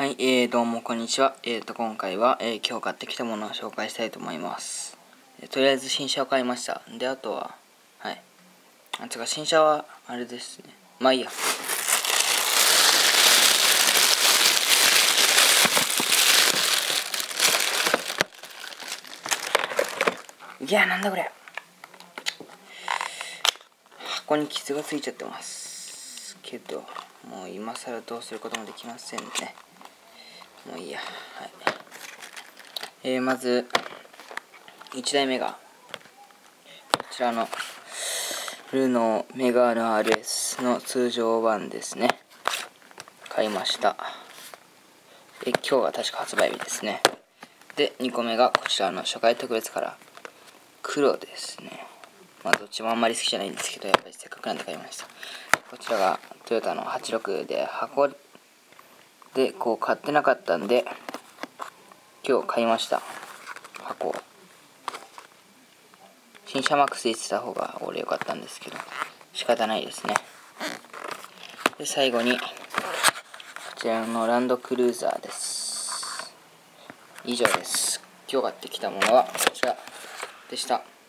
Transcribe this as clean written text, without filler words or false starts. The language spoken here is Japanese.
はい、どうもこんにちは。今回は、今日買ってきたものを紹介したいと思います。とりあえず新車を買いました。で、あとは、新車は、あれですね。まあいいや。いや、なんだこれ。箱に傷がついちゃってますけど、もう今更どうすることもできませんね。もういいや。はい。まず、1台目が、こちらの、ルノーメガール RS の通常版ですね。買いました。今日が確か発売日ですね。で、2個目がこちらの初回特別カラー。黒ですね。まあどっちもあんまり好きじゃないんですけど、やっぱりせっかくなんで買いました。こちらがトヨタの86で、箱でこう買ってなかったんで、今日買いました。箱を。新車マックスで言ってた方が俺良かったんですけど、仕方ないですね。で、最後に、こちらのランドクルーザーです。以上です。今日買ってきたものはこちらでした。